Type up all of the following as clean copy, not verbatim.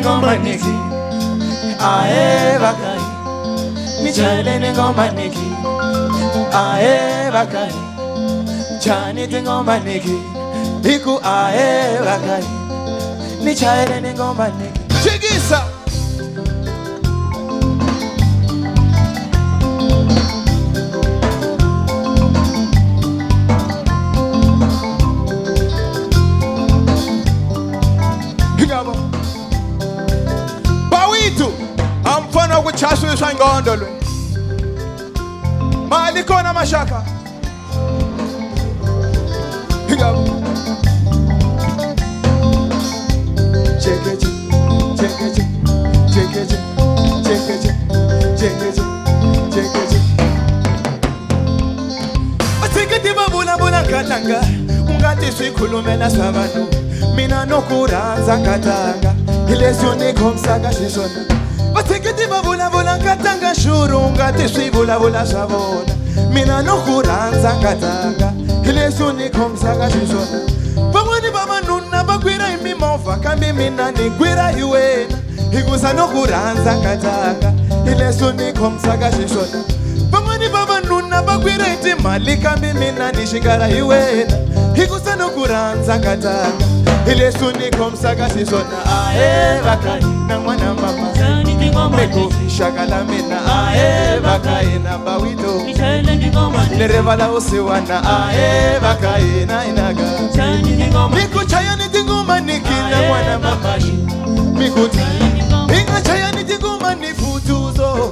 ngoma niki ae bakai nichayele ngoma niki ae bakai chani ngoma niki iku ae bakai nichayele ngoma niki chigisa Bawitu amfana kuchasu sangondolwe mali kona mashaka higabo chekeche chekeche chekeche chekeche chekeche chekeche asikati babula bula katanga ungati sikhulumela sabantu mina nokuranza katanga ilesyo nikhomsaka sisona batheketi babula bula katanga shuru ungati swibula bula sabona mina nokuranza katanga ilesyo nikhomsaka sisona bamweni bamanuna bagwira imimova kambe mina nigwira iwena ikusa nokuranza katanga ilesyo nikhomsaka sisona bamweni bamanuna bagwira itimali kambe mina nishikara iwena ikusa nokuranza katanga ilesyo nikhomsaka sisona ae bakai na mwana mama meko shakala mina ae bakai na bawito nerevala usiwana ae bakai na inaga miku chaya nitinguma nikina mwana mama miku inga chaya nitinguma nifutuzo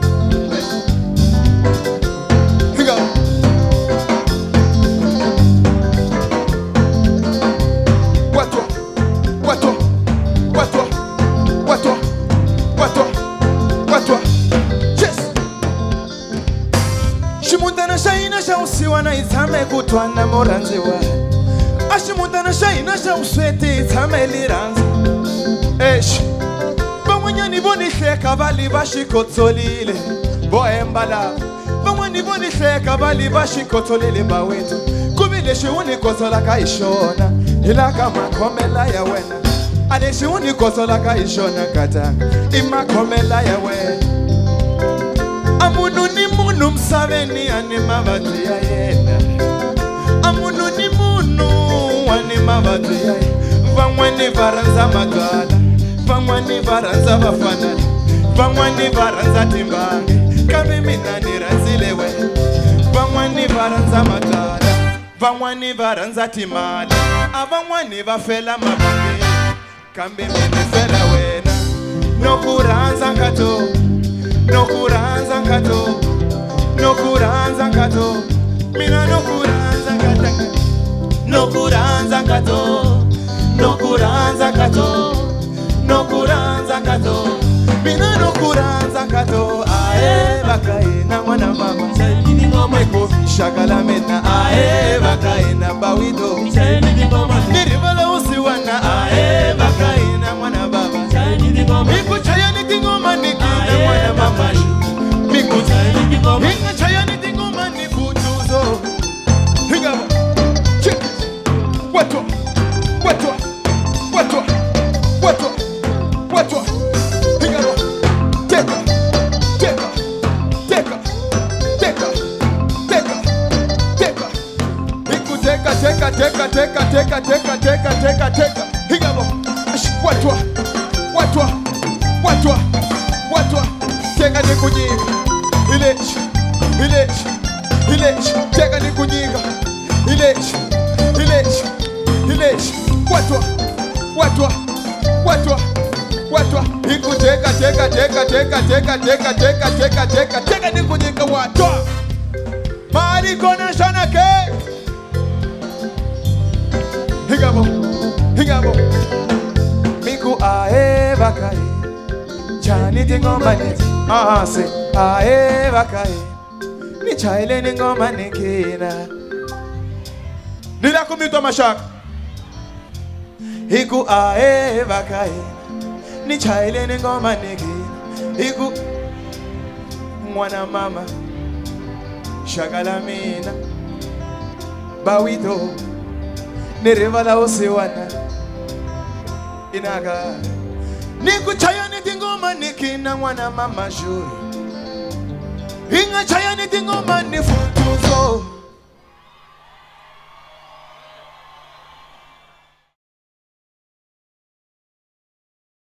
usiwana itame kutwana moranziwa ashimutana shaina sha uswete itame liranzi esh bamwanyani bonihleka bali bashikotzolile boembala bamwani bonihleka bali bashikotzolile bawethu kubile shiuni kozola kaishona ilaka makhomela ya wena ale shiuni kozola kaishona katanga imakhomela ya wena amunu ni munu msaveni anima vatu ya yena amunu ni munu anima vatu ya yena vamwani varanza magala vamwani varanza vafanana vamwani varanza timbange kambe mina niranzile we vamwani varanza magala vamwani varanza timali avamwani vafela mabange kambe mina fela wena nokuranza ngato nokuranza ngato nokuranza ngato mina nokuranza ngatanga nokuranza ngato nokuranza ngato nokuranza ngato mina nokuranza ngato ae bakai na mwana mama salini ngoma iko shakala mina ae bakai na bawido salini ngoma niribala usiwana ae bakai na mwana baba salini ngoma iko chaya ngoma nikina mwana mama Inga chaya nitinguma nifutuzo Higaba Chik Watwa Watwa Watwa Watwa Watwa Higaba Teka Teka Teka Teka Teka Teka Iku teka teka teka teka teka teka teka teka teka Higaba Watwa Watwa Watwa Watwa Teka nikunyika Ilech, ilech, ilech, teka ni kunyinga. Ilech, ilech, ilech, watwa, watwa, watwa, watwa. Iku teka, teka, teka, teka, teka, teka, teka, teka, teka, teka ni kunyinga watwa. Mari kona shana ke. Higabo, higabo. Miku ae bakai, chani tingoma neti. Se ae bakai ni chaile ni ngoma nikina nila kumito mashaka hiku ae bakai ni chaile ni ngoma nikina hiku mwana mama shakala mina bawito nerevala usiwana inaga Nikuchaya nitingoma nikina mwana mama shuri. Inga chaya nitingoma nifutuzo.